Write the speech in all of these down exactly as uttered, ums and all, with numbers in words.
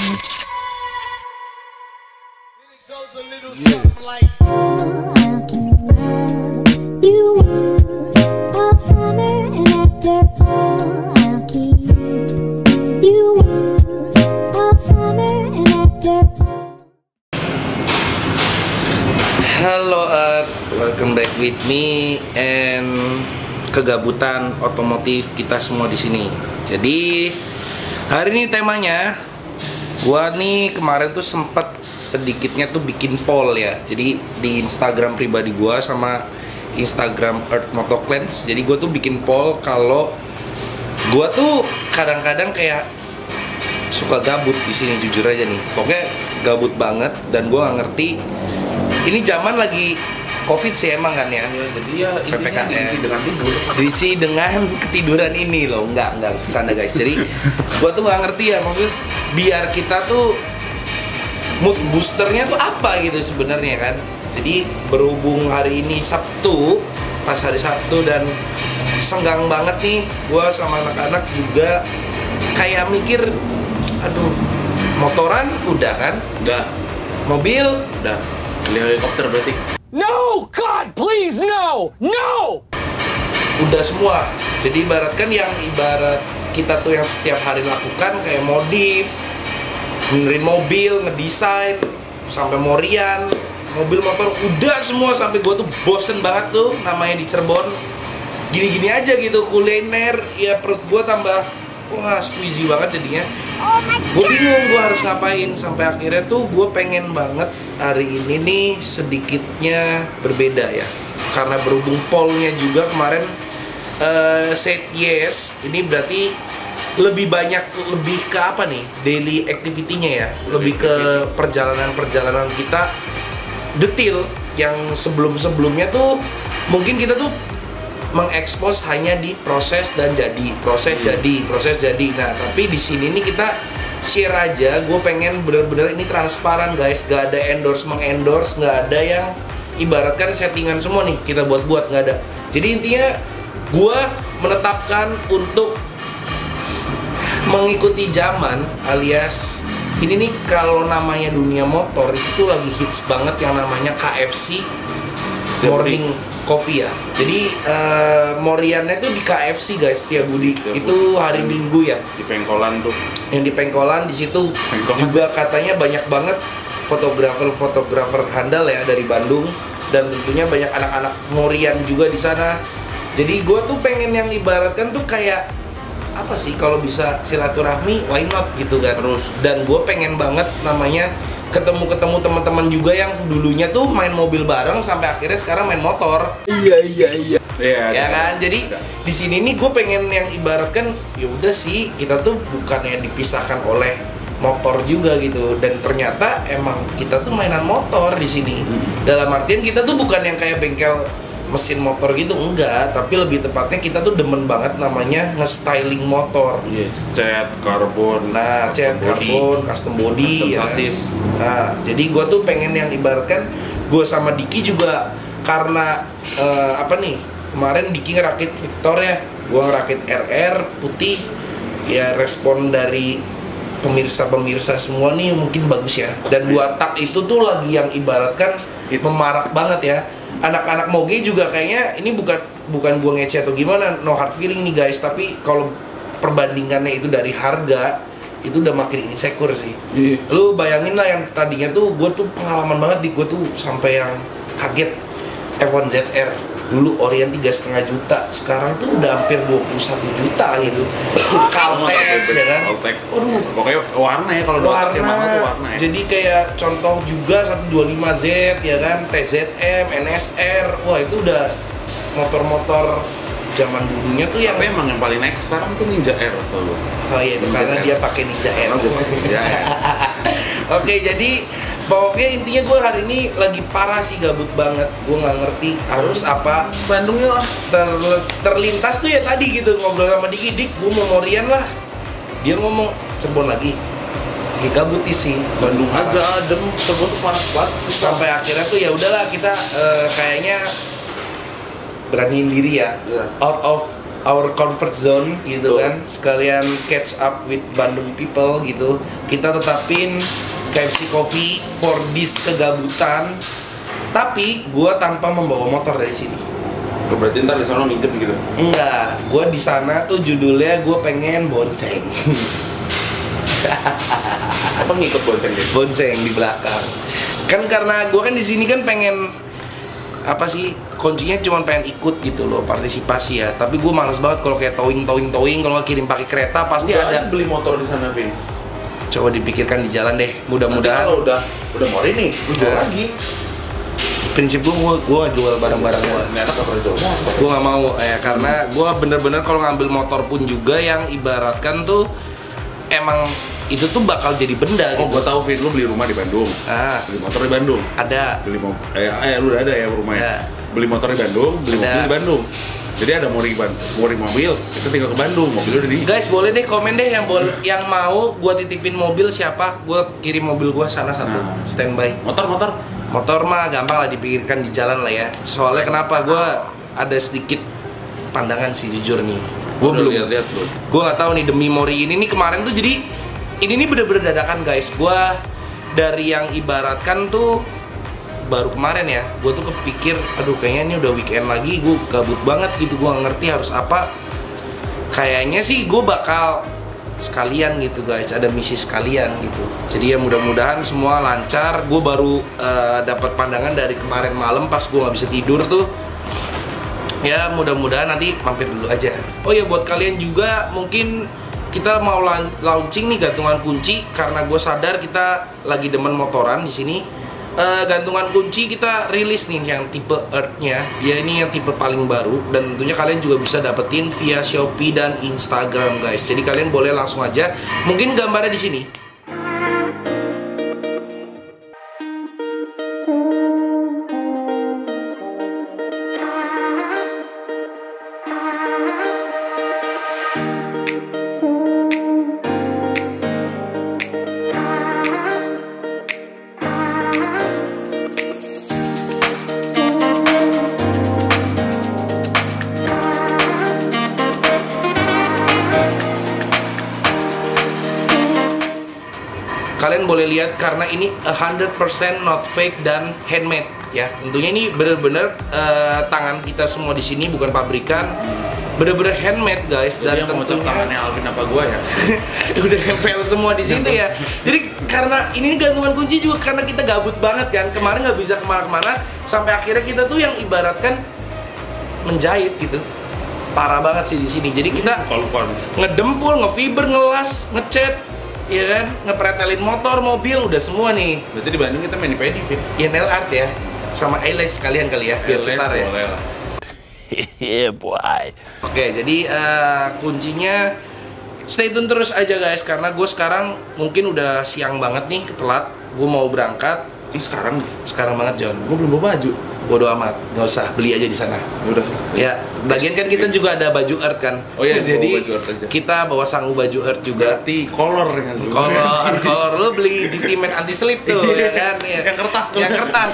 Halo Art, welcome back with me and kegabutan otomotif kita semua di sini. Jadi hari ini temanya, gua nih kemarin tuh sempet sedikitnya tuh bikin poll ya. Jadi di Instagram pribadi gua sama Instagram Earth Motoclans. Jadi gua tuh bikin poll kalau gua tuh kadang-kadang kayak suka gabut di sini, jujur aja nih. Pokoknya gabut banget dan gua nggak ngerti. Ini zaman lagi COVID sih emang kan ya. Ya jadi ya P P K M diisi dengan tidur. Diisi dengan ketiduran ini loh. Enggak, enggak bercanda guys. Jadi gua tuh nggak ngerti ya, maksud biar kita tuh mood boosternya tuh apa gitu sebenarnya kan. Jadi berhubung hari ini Sabtu, pas hari Sabtu dan senggang banget nih, gua sama anak-anak juga kayak mikir, aduh, motoran udah kan? Udah, Mobil udah. Beli helikopter berarti. No, God, please, no, no. udah semua. Jadi ibaratkan yang ibarat kita tuh yang setiap hari lakukan kayak modif, benerin mobil, ngedesain, sampai morian, mobil motor udah semua, sampai gue tuh bosen banget tuh namanya di Cirebon. Gini-gini aja gitu, kuliner, ya perut gue tambah wah squeezy banget jadinya. Gue bingung gue harus ngapain, sampai akhirnya tuh gue pengen banget hari ini nih sedikitnya berbeda ya. Karena berhubung pollnya juga kemarin uh, said yes, ini berarti lebih banyak, lebih ke apa nih, daily activity-nya ya, lebih ke perjalanan-perjalanan kita detail yang sebelum-sebelumnya tuh mungkin kita tuh mengekspos hanya di proses dan jadi, proses hmm. jadi, proses jadi. Nah, tapi di sini nih kita share aja. Gue pengen bener-bener ini transparan guys, gak ada endorse mengendorse, gak ada yang ibaratkan settingan semua nih kita buat-buat, gak ada. Jadi intinya gue menetapkan untuk mengikuti zaman, alias ini nih kalau namanya dunia motor itu tuh lagi hits banget yang namanya K F C Morning Coffee ya. Jadi uh, moriannya tuh di K F C guys, Setia Budi. Itu hari Minggu ya. Di Pengkolan tuh. Yang di Pengkolan di situ juga katanya banyak banget fotografer-fotografer handal ya dari Bandung, dan tentunya banyak anak-anak morian juga di sana. Jadi gue tuh pengen yang ibaratkan tuh kayak apa sih, kalau bisa silaturahmi why not gitu kan. Terus dan gue pengen banget namanya ketemu-ketemu teman-teman juga yang dulunya tuh main mobil bareng sampai akhirnya sekarang main motor. Iya iya iya. Iya. Ya kan, jadi di sini nih gue pengen yang ibaratkan ya udah sih kita tuh bukannya dipisahkan oleh motor juga gitu, dan ternyata emang kita tuh mainan motor di sini. Hmm. Dalam artian kita tuh bukan yang kayak bengkel mesin motor gitu, enggak, tapi lebih tepatnya kita tuh demen banget namanya nge-styling motor. Iya, yes, cat, karbon, nah, cat, karbon, custom body, custom ya. sasis. Nah, jadi gue tuh pengen yang ibaratkan gue sama Diki juga karena uh, apa nih, kemarin Diki ngerakit Victor ya, gue ngerakit R R putih, ya respon dari pemirsa-pemirsa semua nih mungkin bagus ya. Dan dua tak itu tuh lagi yang ibaratkan It's... memarak banget ya. Anak-anak moge juga kayaknya ini bukan bukan gua ngece atau gimana, no hard feeling nih guys, tapi kalau perbandingannya itu dari harga itu udah makin insecure sih. Yeah. Lu bayangin lah yang tadinya tuh gua tuh pengalaman banget di gua tuh sampai yang kaget F satu Z R dulu Orion tiga setengah juta, sekarang tuh udah hampir dua puluh satu juta gitu. Caltex ya kan. Caltex. Waduh, pokoknya warna ya, kalau warna. tuh warna ya. Jadi kayak contoh juga seratus dua puluh lima Z ya kan, T Z M, N S R. Wah, itu udah motor-motor zaman dulunya tuh yang tapi emang yang paling naik sekarang tuh Ninja R tuh. Oh iya, itu karena dia pakai Ninja R. Ninja R. Oke, jadi pokoknya intinya gue hari ini lagi parah sih, gabut banget. Gue nggak ngerti harus apa. Bandung ya. Ter, terlintas tuh ya tadi gitu, ngobrol sama Diki, Dik, gue mau morian lah. Dia ngomong Cirebon lagi. Ya gabut sih. Bandung aja adem, Cirebon tuh panas banget. Sampai akhirnya tuh ya udahlah kita uh, kayaknya beraniin diri ya. Yeah. Out of our comfort zone gitu kan, sekalian catch up with Bandung people gitu. Kita tetapin K F C Coffee for this kegabutan, tapi gue tanpa membawa motor dari sini. Berarti ntar di sana minjem gitu? Enggak, gue di sana tuh judulnya gue pengen bonceng. Apa ngikut bonceng gitu? Bonceng di belakang. Kan karena gue kan di sini kan pengen apa sih, kuncinya cuma pengen ikut gitu loh, partisipasi ya. Tapi gue males banget kalau kayak towing towing towing kalau nggak kirim pakai kereta pasti udah ada. Beli motor di sana, Vin. Coba dipikirkan di jalan deh, mudah-mudahan. Kalau udah udah mau ini, lu jual lagi. Prinsip gue, gue gue jual barang-barang gue. Nggak enak gak pernah jual motor. Gue nggak mau ya, karena gue bener-bener kalau ngambil motor pun juga yang ibaratkan tuh emang itu tuh bakal jadi benda. Oh, gitu. gue tahu, Vin, lu beli rumah di Bandung. Ah, Beli motor di Bandung. ada. Beli mo eh, eh lu udah ada ya rumahnya. Ada. Beli motor di Bandung, beli Ada. mobil di Bandung. Jadi ada mau ring mau ring mobil, kita tinggal ke Bandung, mobilnya udah di. Guys, boleh deh komen deh yang boleh yang mau gue titipin mobil siapa, gue kirim mobil gue sana satu, Nah. standby. Motor motor. Motor mah gampang lah dipikirkan di jalan lah ya. Soalnya kenapa gue ada sedikit pandangan sih jujur nih. Gue Udah belum lihat-lihat lu. Gue nggak tahu nih demi Mori ini nih kemarin tuh jadi ini nih bener-bener dadakan guys. Gue dari yang ibaratkan tuh baru kemarin ya, gue tuh kepikir, aduh kayaknya ini udah weekend lagi, gue gabut banget gitu, gue nggak ngerti harus apa. Kayaknya sih gue bakal sekalian gitu guys, ada misi sekalian gitu. Jadi ya mudah-mudahan semua lancar. Gue baru uh, dapat pandangan dari kemarin malam pas gue nggak bisa tidur tuh. Ya mudah-mudahan nanti mampir dulu aja. Oh ya buat kalian juga mungkin kita mau launching nih gantungan kunci, karena gue sadar kita lagi demen motoran di sini. Uh, gantungan kunci kita rilis nih yang tipe Earth-nya. Ya ini yang tipe paling baru dan tentunya kalian juga bisa dapetin via Shopee dan Instagram guys. Jadi kalian boleh langsung aja. Mungkin gambarnya di sini. Kalian boleh lihat karena ini one hundred percent not fake dan handmade ya. Tentunya ini bener-bener uh, tangan kita semua di sini bukan pabrikan. Bener-bener handmade guys. Jadi dan yang tentunya tangannya Alvin apa gua ya? udah nempel semua di situ ya. Jadi karena ini gantungan kunci juga karena kita gabut banget kan. Kemarin nggak bisa kemana-kemana sampai akhirnya kita tuh yang ibaratkan menjahit gitu. Parah banget sih di sini. Jadi kita Kalau ngedempul, ngefiber, ngelas, ngecat, ya kan, ngepretelin motor, mobil, udah semua nih. berarti di Bandung kita main pedi, Vin. Ya nail art ya, sama eyelash sekalian kali ya, biar cetar ya. Boleh lah. Yeah, boy. Oke, jadi uh, kuncinya stay tune terus aja guys, karena gue sekarang mungkin udah siang banget nih, telat. Gue mau berangkat. Ini sekarang Sekarang banget John. gua belum bawa baju. Bodo amat, nggak usah, beli aja di sana. Udah. Ya, bagian kan kita juga ada baju Earth kan. Oh iya, jadi bawa baju Earth aja. kita bawa sangu baju Earth juga. Berarti kolor yang juga. Kolor, kolor lu beli G T Man anti slip tuh ya kan? Ya. Yang kertas tuh. Yang kertas.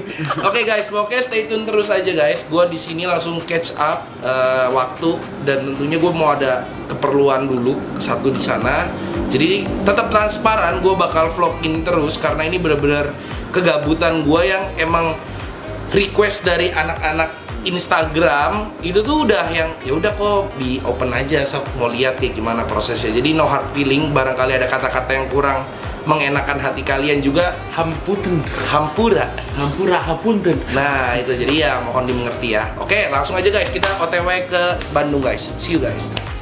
Oke guys, pokoknya stay tune terus aja guys. Gua di sini langsung catch up uh, waktu dan tentunya gue mau ada keperluan dulu satu di sana. Jadi tetap transparan, gue bakal vlogin terus karena ini benar-benar kegabutan gue yang emang request dari anak-anak Instagram itu tuh udah yang ya udah kok di open aja, sob mau lihat kayak gimana prosesnya. Jadi no hard feeling, barangkali ada kata-kata yang kurang mengenakan hati kalian juga Hampunten. hampura. Hampura hapunten. Nah itu jadi ya mohon dimengerti ya. Oke langsung aja guys, kita O T W ke Bandung guys. See you guys.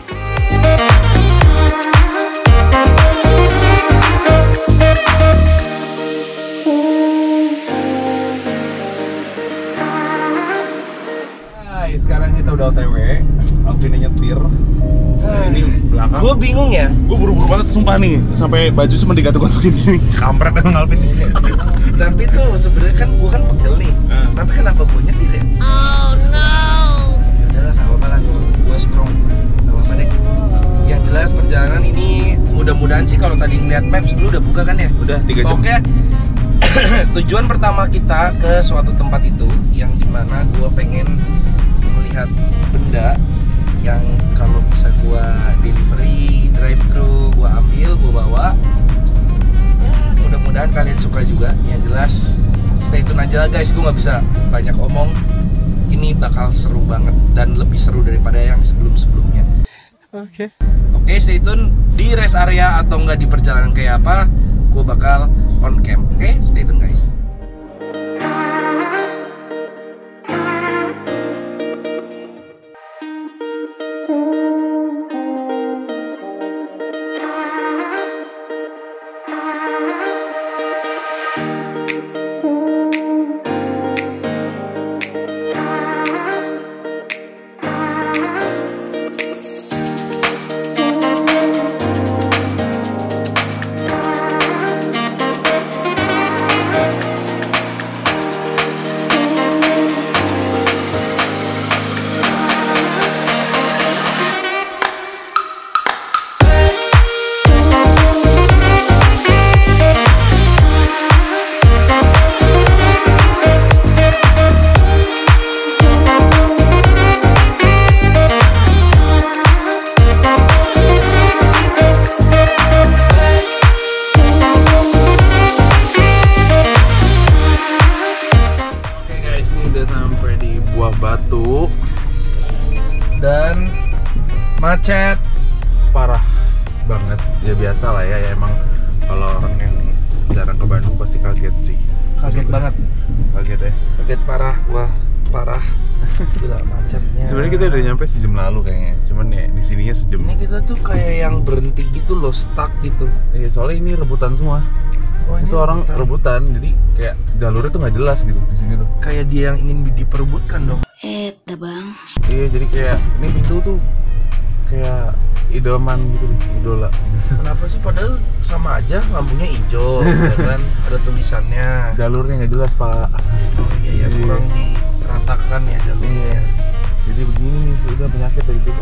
Hai, sekarang kita udah O T W. Alvin nyetir. Nah, ini belakang. Gue bingung ya. Gue buru-buru banget sumpah nih, sampai baju cuma digantung-gantungin gini. Kampret emang Alvin. Tapi tuh sebenarnya kan gue kan pegel nih. Hmm. Tapi kenapa gue nyetir ya? Oh no. Ya udahlah, nggak apa-apa lah. Gue strong. Nggak apa-apa deh. Yang jelas perjalanan ini mudah-mudahan sih kalau tadi ngeliat maps lu udah buka kan ya? Udah tiga jam. Oke. Tujuan pertama kita ke suatu tempat itu yang dimana gue pengen melihat benda yang kalau bisa gua delivery, drive thru, gua ambil, gua bawa. Ya, mudah-mudahan kalian suka juga. Yang jelas stay tune aja lah guys, gua nggak bisa banyak omong. Ini bakal seru banget dan lebih seru daripada yang sebelum-sebelumnya. Oke. Okay. Oke, stay tune di rest area atau nggak di perjalanan kayak apa, gua bakal on cam. Oke, stay tune guys. Batu Dan macet parah banget. Ya biasa lah ya, ya emang kalau orang yang jarang ke Bandung pasti kaget sih. Kaget banget. Kaget ya. Kaget parah, wah parah. Gila macetnya. Sebenarnya kita udah nyampe sejam lalu kayaknya. Cuman ya di sininya sejam. Ini kita tuh kayak yang berhenti gitu loh, stuck gitu. Iya, soalnya ini rebutan semua. Oh, itu orang rebutan. rebutan, jadi kayak jalurnya tuh nggak jelas gitu di sini tuh. Kayak dia yang ingin diperebutkan dong. Eh, dah bang. Iya, jadi kayak ini pintu tuh kayak idaman gitu, idola. Kenapa sih, padahal sama aja, lampunya hijau, ya kan? Ada tulisannya. Jalurnya nggak jelas pak. Oh iya, ya, kurang diratakan ya jalurnya. Iya. Jadi begini nih, sudah penyakit dari dulu.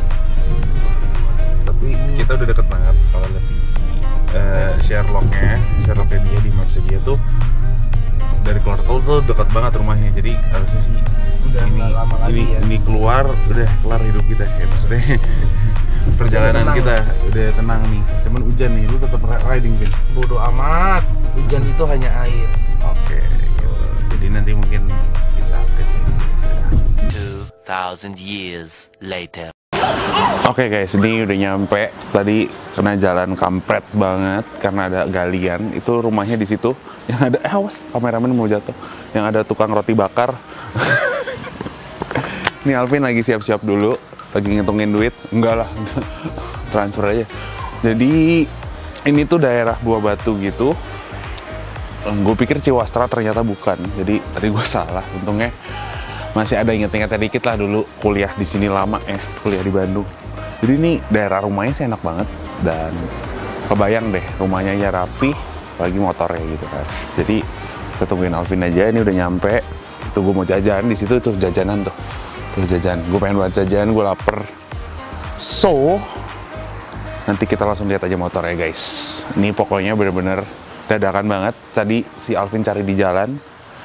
Tapi kita udah deket banget kalau lihat di uh, Sherlocknya, Sherlocknya dia di Maps dia tuh dari keluar tol tuh dekat banget rumahnya. Jadi harusnya sih udah ini lama lagi ini, ya. ini keluar udah kelar hidup kita kayak maksudnya perjalanan tenang. kita udah tenang nih. Cuman hujan nih, lu tetap riding Vin. Bodoh amat, hujan itu hanya air. Oke, gitu. Jadi nanti mungkin kita update two thousand years later. Oke okay guys, ini udah nyampe. Tadi kena jalan kampret banget karena ada galian. Itu rumahnya di situ. Yang ada, eh awas, kameramen mau jatuh. Yang ada tukang roti bakar. Ini Alvin lagi siap-siap dulu, lagi ngitungin duit. Enggak lah, transfer aja. Jadi ini tuh daerah Buah Batu gitu. Gue pikir Ciwastra, ternyata bukan. Jadi tadi gue salah. Untungnya masih ada inget-ingetnya dikit lah dulu kuliah di sini lama ya, kuliah di Bandung. Jadi ini daerah rumahnya sih enak banget dan kebayang deh rumahnya ya rapi, apalagi motornya gitu kan. Jadi kita tungguin Alvin aja, ini udah nyampe. Tuh gue mau jajan di situ tuh jajanan tuh, tuh jajan. Gue pengen buat jajan, gue lapar. So nanti kita langsung lihat aja motornya guys. Ini pokoknya bener-bener dadakan banget. Tadi si Alvin cari di jalan,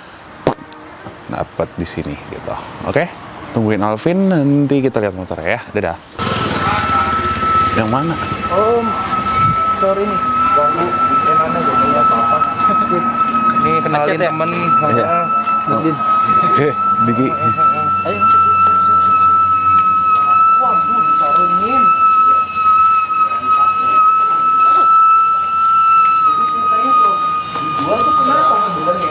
dapat di sini gitu. Oke, tungguin Alvin, nanti kita lihat motornya ya. Dadah. Yang mana? Om, sorry nih, ganggu weekend aja nggak apa-apa. Nih kenalin Macet ya? temen. Iya. Mungkin. Eh, Diki. Ayo. Waduh, disarungin. Jadi ceritanya tuh dijual tuh kenapa sebenarnya?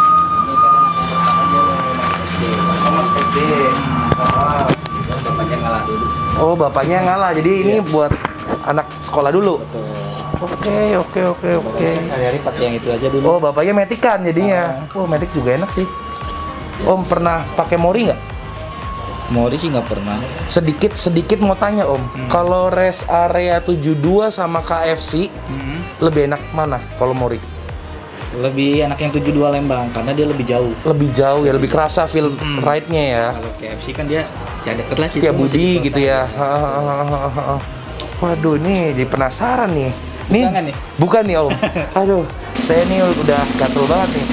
Mas S D. Bapaknya ngalah dulu. Oh, bapaknya ngalah. Jadi ini buat anak sekolah dulu. Betul. Oke, oke, oke, oke. Sehari-hari pakai yang itu aja dulu. Oh, bapaknya metikan jadinya. Oh, metik juga enak sih. Om pernah pakai mori nggak? Mori sih nggak pernah. Sedikit sedikit mau tanya Om. Hmm. Kalau rest area tujuh puluh dua sama K F C Hmm. lebih enak mana kalau mori? Lebih enak yang tujuh puluh dua Lembang karena dia lebih jauh. Lebih jauh ya, lebih kerasa feel Hmm. ride-nya ya. Kalau K F C kan dia ya deket lah situ. Setia masih Budi di kota. gitu ya. Waduh, nih jadi penasaran nih. Nih, Bukan nih? bukan nih Om. Aduh, saya nih udah gatel banget nih.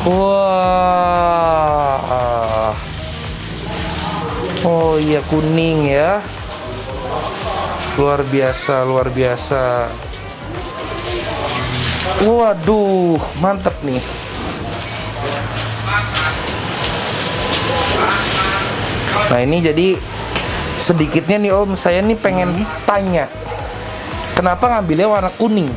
Wah. Oh iya, kuning ya. Luar biasa, luar biasa. Waduh, mantep nih. Nah ini jadi sedikitnya nih Om, saya nih pengen tanya, kenapa ngambilnya warna kuning?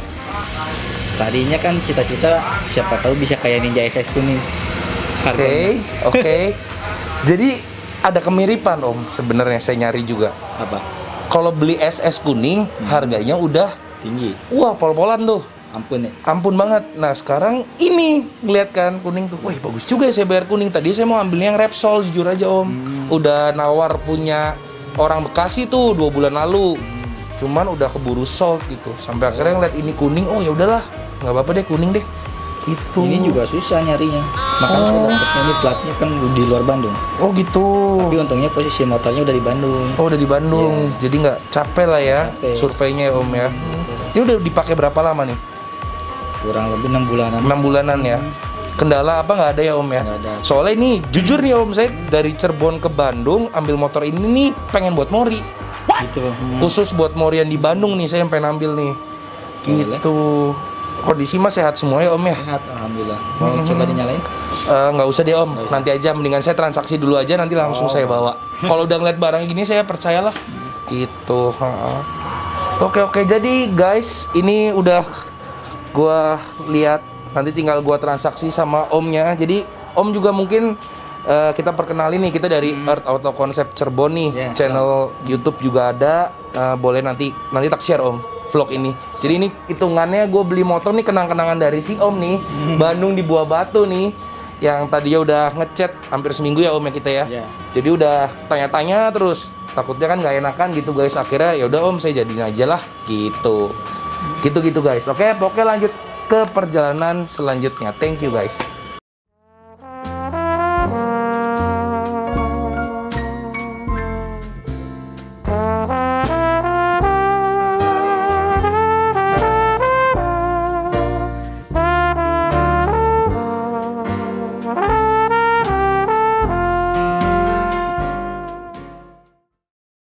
Tadinya kan cita-cita siapa tahu bisa kayak Ninja S S kuning. Oke, Harganya. oke. Jadi ada kemiripan Om, sebenarnya saya nyari juga. Apa? Kalau beli S S kuning, harganya udah Tinggi. wah pol-polan tuh. Ampun ya. Ampun banget. Nah sekarang ini ngeliat kan kuning tuh, wah bagus juga ya saya bayar kuning. Tadi saya mau ambilnya yang Repsol, jujur aja Om. Udah nawar punya orang Bekasi tuh dua bulan lalu. Cuman udah keburu sold gitu. Sampai akhirnya ngeliat ini kuning, oh ya udahlah, nggak apa-apa deh kuning deh. Itu. Ini juga susah nyarinya. Makanya saya dapetnya ini platnya kan di luar Bandung. Oh gitu. Tapi untungnya posisi motornya udah di Bandung. Oh udah di Bandung, jadi nggak capek lah ya Capek. surveinya ya Om ya. Ini udah dipakai berapa lama nih? Kurang lebih enam bulanan. enam bulanan ya. Kendala apa nggak ada ya Om ya? Nggak ada. Soalnya ini jujur nih Om, saya dari Cirebon ke Bandung ambil motor ini nih pengen buat mori. Gitu. Hmm. Khusus buat morian di Bandung nih saya yang pengen ambil nih. Boleh. Gitu. Kondisi mah sehat semua ya Om ya? Sehat, alhamdulillah. Mau coba dinyalain? Eh, nggak usah deh Om, nanti aja mendingan saya transaksi dulu aja nanti langsung saya bawa. Kalau udah ngeliat barang gini saya percayalah. Gitu. Ha. Oke oke, jadi guys ini udah gua lihat, nanti tinggal gua transaksi sama Omnya. Jadi Om juga mungkin eh, kita perkenalin nih, kita dari Earth Auto Concept Cirebon nih. Yeah. Channel YouTube juga ada. Eh, boleh nanti nanti tak share Om vlog ini. Jadi ini hitungannya gue beli motor nih kenang-kenangan dari si Om nih. Bandung di Buah Batu nih. Yang tadinya udah ngechat hampir seminggu ya Om ya kita ya. Iya. Jadi udah tanya-tanya terus. Takutnya kan nggak enakan gitu guys. Akhirnya ya udah Om saya jadiin aja lah gitu. Gitu-gitu guys. Oke, pokoknya lanjut ke perjalanan selanjutnya. Thank you guys.